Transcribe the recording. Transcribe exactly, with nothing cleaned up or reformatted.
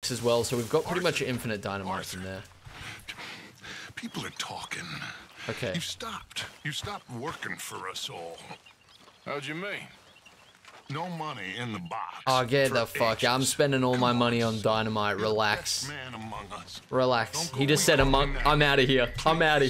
as well, so we've got pretty much infinite dynamite in there. People are talking. Okay. You stopped. You stopped working for us all. How'd you mean? No money in the box. Oh, get for the fuck. I'm ages. spending all Come my money on son. dynamite. You're the Relax. best man among us. Relax. Don't He go just said waiting among. now. I'm out of here. I'm out of